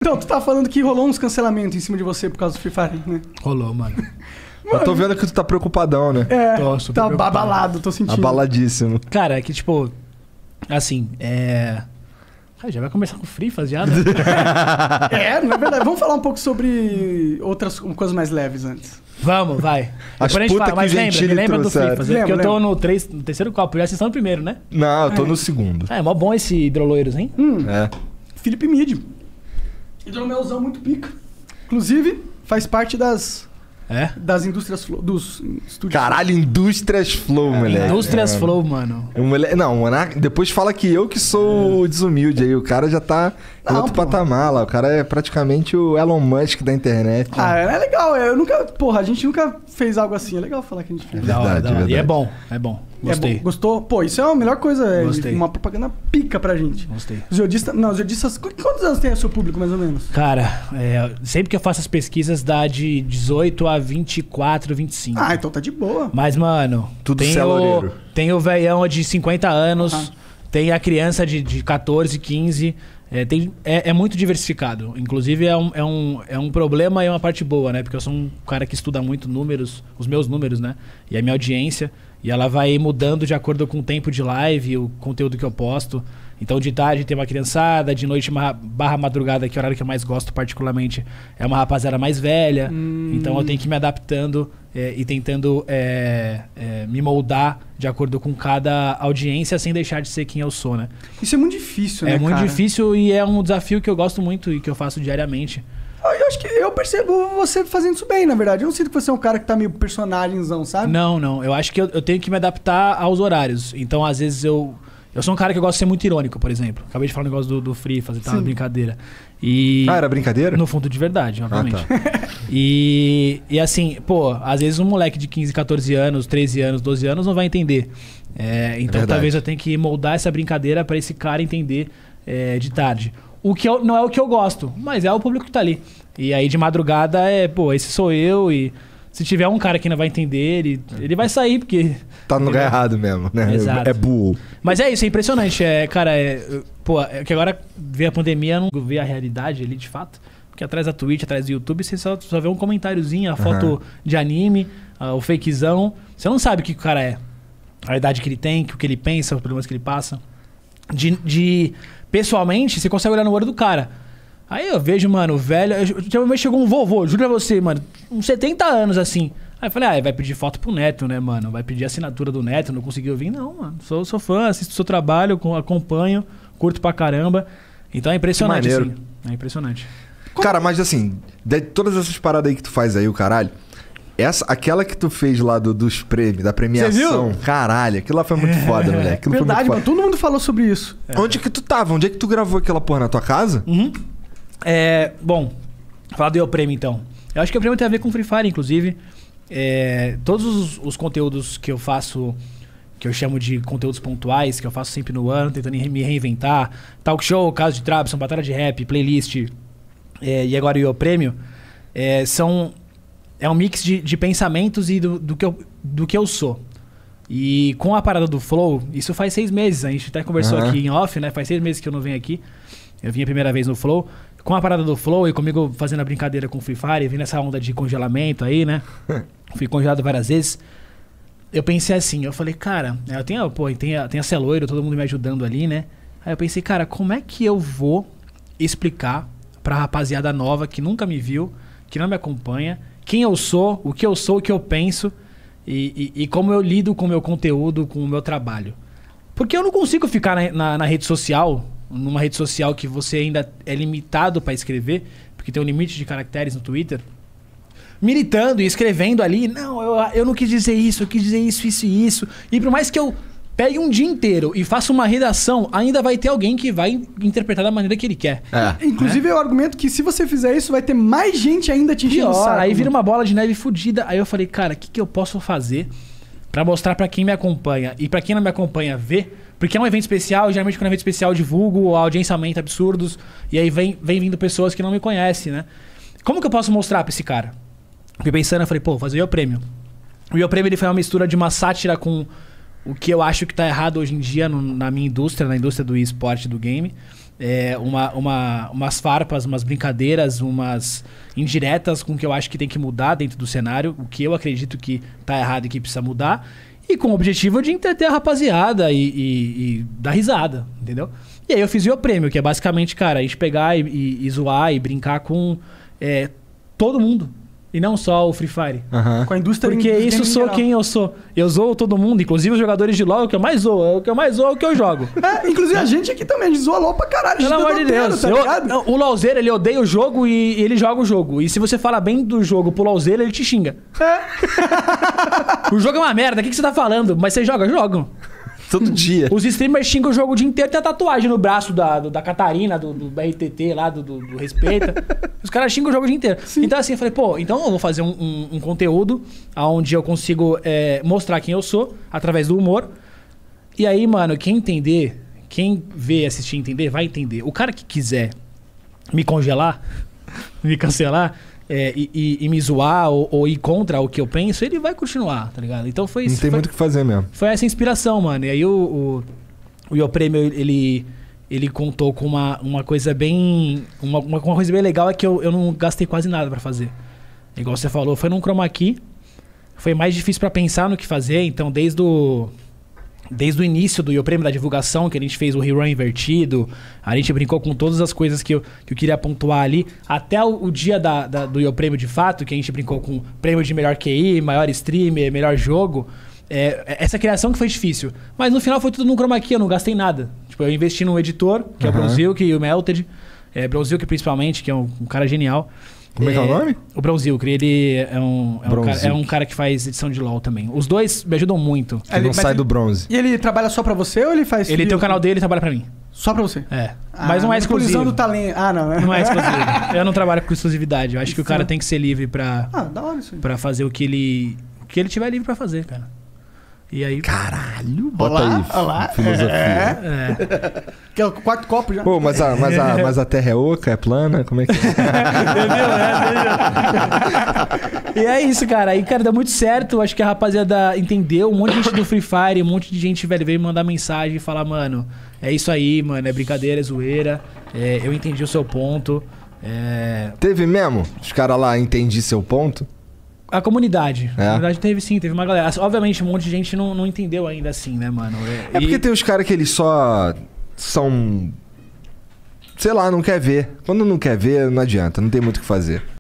Então, tu tá falando que rolou uns cancelamentos em cima de você por causa do Free Fire, né? Rolou, mano. Eu tô vendo que tu tá preocupadão, né? É, Tô super tá preocupado. abalado, tô sentindo. Abaladíssimo. Cara, é que tipo... Assim, Ah, já vai começar com o Free Fire já, né? Não é verdade. Vamos falar um pouco sobre outras coisas mais leves antes. Vamos, vai. As Depois a gente puta fala, mas que lembra, Gentili me lembra do Free trouxeram. Fire. Porque eu tô Lembro. no terceiro copo, já vocês estão no primeiro, né? Não, eu tô no segundo. É mó bom esse hidroloiros, hein? É. Felipe Mid. Hidromelzão muito pica. Inclusive, faz parte das indústrias dos estúdios. Caralho, Indústrias Flow, moleque. Indústrias Flow, mano. Não, depois fala que eu que sou o desumilde aí. O cara já tá em Não, outro pô. patamar lá. O cara é praticamente o Elon Musk da internet. É legal. Eu nunca... Porra, a gente nunca fez algo assim. É legal falar que a gente fez. Da hora, da hora. verdade. E é bom, é bom. Gostei. É bom. Gostou? Pô, isso é a melhor coisa. Gostei. Uma propaganda pica pra gente. Gostei. Os geodistas... Quantos anos tem o seu público, mais ou menos? Cara, sempre que eu faço as pesquisas dá de 18 a 24, 25. Ah, então tá de boa. Mas, mano, Tudo tem celoureiro. tem o velhão de 50 anos, tem a criança de 14, 15. É muito diversificado. Inclusive, é um problema e é uma parte boa, né? Porque eu sou um cara que estuda muito números, os meus números, né? E a minha audiência. E ela vai mudando de acordo com o tempo de live, o conteúdo que eu posto. Então, de tarde tem uma criançada, de noite barra madrugada, que é o horário que eu mais gosto particularmente, é uma rapaziada mais velha. Então, eu tenho que ir me adaptando e tentando me moldar de acordo com cada audiência, sem deixar de ser quem eu sou, né? Isso é muito difícil, né, É muito cara? difícil e é um desafio que eu gosto muito e que eu faço diariamente. Eu acho que eu percebo você fazendo isso bem, na verdade. Eu não sinto que você é um cara que tá meio personagemzão, sabe? Não. Eu acho que eu tenho que me adaptar aos horários. Então, às vezes, eu sou um cara que eu gosto de ser muito irônico, por exemplo. Acabei de falar um negócio do Free, fazer tal, brincadeira. E... Ah, era brincadeira? No fundo de verdade, obviamente. tá. E assim, pô, às vezes um moleque de 15, 14 anos, 13 anos, 12 anos não vai entender. Então verdade. talvez eu tenha que moldar essa brincadeira pra esse cara entender de tarde. O que não é o que eu gosto, mas é o público que tá ali. E aí de madrugada esse sou eu e se tiver um cara que não vai entender, ele vai sair, porque... Tá no lugar errado mesmo, né? Exato. É burro. Mas é isso, é impressionante. Que agora vê a pandemia, não vê a realidade ali de fato. Porque atrás da Twitch, atrás do YouTube, você só vê um comentáriozinho, a foto de anime, o fakezão. Você não sabe o que o cara é. A idade que ele tem, o que ele pensa, os problemas que ele passa. Pessoalmente, você consegue olhar no olho do cara. Aí eu vejo, mano, o velho... Ultimamente chegou um vovô, juro pra você, mano, uns 70 anos, assim. Aí eu falei, vai pedir foto pro neto, né, mano? Vai pedir assinatura do neto, não conseguiu vir? Não, mano. Sou fã, assisto o seu trabalho, acompanho, curto pra caramba. Então é impressionante, Que maneiro. assim. É impressionante. Cara, mas assim, de todas essas paradas aí que tu faz aí, o caralho, aquela que tu fez lá dos prêmios, da premiação, caralho, aquilo lá foi muito foda, moleque. Aquilo Verdade, foi mano. muito foda. Todo mundo falou sobre isso. Onde que tu tava? Onde é que tu gravou aquela porra? Na tua casa? Bom, falar do prêmio então. Eu acho que o prêmio tem a ver com Free Fire, inclusive. Todos os conteúdos que eu faço, que eu chamo de conteúdos pontuais, que eu faço sempre no ano, tentando me reinventar. Talk show, caso de Trabzon, batalha de rap, playlist, e agora o prêmio, é um mix de pensamentos e do que eu sou. E com a parada do Flow, isso faz 6 meses, a gente até conversou aqui em off, né? Faz 6 meses que eu não venho aqui. Eu vim a primeira vez no Flow. Com a parada do Flow e comigo fazendo a brincadeira com o Free Fire, vindo essa onda de congelamento aí, né? Fui congelado várias vezes. Eu pensei assim, eu falei, cara, tem a Celoiro, todo mundo me ajudando ali, né? Aí eu pensei, cara, como é que eu vou explicar pra rapaziada nova que nunca me viu, que não me acompanha, quem eu sou, o que eu penso e como eu lido com o meu conteúdo, com o meu trabalho. Porque eu não consigo ficar na rede social, numa rede social que você ainda é limitado para escrever, porque tem um limite de caracteres no Twitter, militando e escrevendo ali, não, eu não quis dizer isso, eu quis dizer isso, isso e isso. E por mais que eu pegue um dia inteiro e faça uma redação, ainda vai ter alguém que vai interpretar da maneira que ele quer. Inclusive, eu argumento que se você fizer isso, vai ter mais gente ainda te enchendo o saco. Aí vira uma bola de neve fodida. Aí eu falei, cara, o que eu posso fazer pra mostrar pra quem me acompanha e pra quem não me acompanha ver? Porque é um evento especial, geralmente quando é um evento especial eu divulgo, a audiência aumenta absurdos, e aí vem vindo pessoas que não me conhecem, né? Como que eu posso mostrar pra esse cara? Fiquei pensando, eu falei, vou fazer o prêmio. O prêmio ele foi uma mistura de uma sátira com o que eu acho que tá errado hoje em dia na minha indústria, na indústria do esporte, do game. umas farpas, umas brincadeiras, umas indiretas com o que eu acho que tem que mudar dentro do cenário, o que eu acredito que tá errado e que precisa mudar, e com o objetivo de entreter a rapaziada e dar risada, entendeu? E aí eu fiz o Ioprêmio, que é basicamente, cara, a gente pegar e zoar e brincar com todo mundo. E não só o Free Fire. Com a indústria. Porque isso sou quem eu sou. Eu zoo todo mundo, inclusive os jogadores de LoL, é o que eu mais zoo. O que eu mais zoo é o que eu jogo. Inclusive a gente aqui também, a gente zoa LoL pra caralho. Pelo amor de Deus. Tá ligado? O LoLzeiro, ele odeia o jogo e ele joga o jogo. E se você fala bem do jogo pro LoLzeiro, ele te xinga. O jogo é uma merda, o que você tá falando? Mas você joga? Jogam. Todo dia. Os streamers xingam o jogo o dia inteiro, tem a tatuagem no braço da Catarina, do BRTT lá, do Respeita. Os caras xingam o jogo o dia inteiro. Sim. Então assim, eu falei, pô, então eu vou fazer um conteúdo onde eu consigo mostrar quem eu sou, através do humor. E aí, mano, quem entender, quem vê, assistir e entender, vai entender. O cara que quiser me congelar, me cancelar... e me zoar ou ir contra o que eu penso, ele vai continuar, tá ligado? Então foi isso. Não tem muito o que fazer mesmo. Foi essa inspiração, mano. E aí o Ioprêmio, ele contou com uma coisa bem... Uma coisa bem legal é que eu não gastei quase nada pra fazer. Igual você falou, foi num chroma key. Foi mais difícil pra pensar no que fazer, então desde o início do Ioprêmio, da divulgação, que a gente fez o rerun invertido, a gente brincou com todas as coisas que eu queria pontuar ali, até o dia do Ioprêmio de fato, que a gente brincou com prêmio de melhor QI, maior streamer, melhor jogo. Essa criação que foi difícil. Mas no final foi tudo no chroma key, eu não gastei nada. Tipo, eu investi num editor, que é o Bronzilk e o Melted. Bronzilk principalmente, que é um cara genial. Como é que é o nome? O Bronzilk, ele é um cara que faz edição de LoL também. Os dois me ajudam muito. Ele não sai do bronze. E ele trabalha só pra você ou ele faz... Ele tem o canal dele e trabalha pra mim. Só pra você? Mas não é exclusivo. Do talento. Não, né? Não é exclusivo. Eu não trabalho com exclusividade. Eu acho que o cara tem que ser livre pra... da hora isso aí. Pra fazer o que ele tiver livre pra fazer, cara. E aí... Caralho, bota aí. Filosofia. Que é o quarto copo já. Pô, mas a Terra é oca, é plana? Como é que é? Entendeu? E é isso, cara. Aí, cara, deu muito certo. Acho que a rapaziada entendeu. Um monte de gente do Free Fire, um monte de gente, velho, veio mandar mensagem e falar, mano, é isso aí, mano, é brincadeira, é zoeira. Eu entendi o seu ponto. Teve mesmo? Os caras lá entendi seu ponto? A comunidade. A comunidade teve uma galera. Obviamente, um monte de gente não entendeu ainda assim, né, mano? Porque tem os caras que eles só são... Sei lá, não quer ver. Quando não quer ver, não adianta. Não tem muito o que fazer.